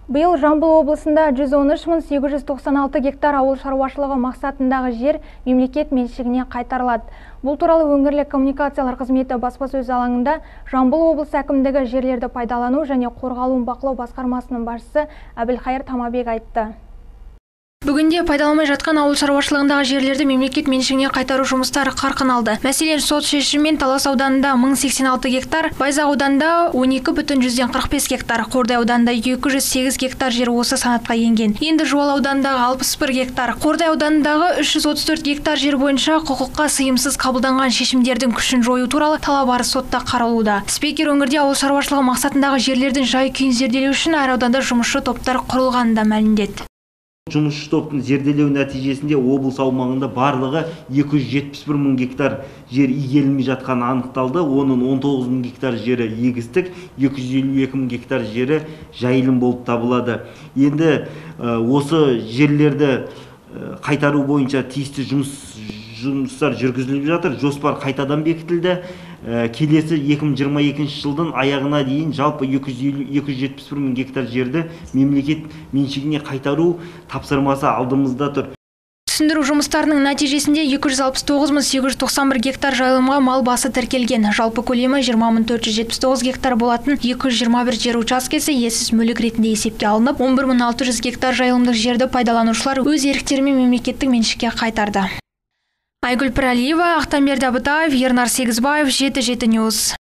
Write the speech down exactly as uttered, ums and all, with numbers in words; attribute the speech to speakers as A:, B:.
A: Биыл Жамбыл облысында жүз он үш мың сегіз жүз тоқсан алты гектар ауыл шаруашылығы мақсатындағы жер мемлекет меншігіне қайтарылады. Бұл туралы өңірлік коммуникациялар қызметі баспасөз алаңында Жамбыл облысы әкімдігі жерлерді пайдалану және қорғалуын бақылау басқармасының басшысы Әбілқайыр Тамабек айтты. Бүгінде пайдаланылмай жатқан ауыл шаруашылығындағы жерлерді мемлекет меншігіне қайтару жұмыстары қарқын алды. Мәселен, сот шешімімен Талас ауданында мың сексен алты гектар, Байзақ ауданында он екі бүтін жүзден қырық бес гектар, Қордай ауданында екі жүз сегіз гектар жер осы санатқа енген. Енді Жуалы ауданындағы алпыс бір гектар, Қордай ауданындағы үш жүз отыз төрт гектар жер бойынша құқыққа сыйымсыз қабылданған шешімдердің күшін жою туралы талап арыз сотта қаралуда. Спикер өңірде ауыл шаруашылығы мақсатындағы жерлердің жай-күйін зерделеу үшін әр ауданда жұмысшы топтар құрылғанын да мәлімдеді.
B: Жұмысшы топтың зерделеу нәтижесінде облыс аумағында барлығы екі жүз жетпіс бір мың гектар жер игерілмей жатқаны анықталды. Оның он тоғыз мың гектар жері егістік, екі жүз елу екі мың гектар жері жайылым болып табылады. Енді осы жерлерді қайтару бойынша тиісті жұмыс жұмыстар жүргізіліп жатыр. Жоспар қайтадан бекітілді. Келесі екі мың жиырма екінші жылдың аяғына дейін жалпы екі жүз жетпіс бір мың гектар жерді мемлекет меншігіне қайтару тапсырмасы алдымызда тұр.
A: Түсіндіру жұмыстарының нәтижесінде екі жүз алпыс тоғыз мың сегіз жүз тоқсан бір гектар жайылымға мал басы тіркелген. Жалпы көлемі жиырма мың төрт жүз жетпіс тоғыз гектар болатын екі жүз жиырма бір жер учаскесі иесіз мүлік ретінде есепке алынып, он бір мың алты жүз гектар жайылымдық жерді пайдаланушылар өз еріктерімен мемлекеттік меншікке қайтарды. Айгүл Пірәлиева, Ақтамберді Абытаев, Ернар Сегізбаев, жеті жеті ньюс.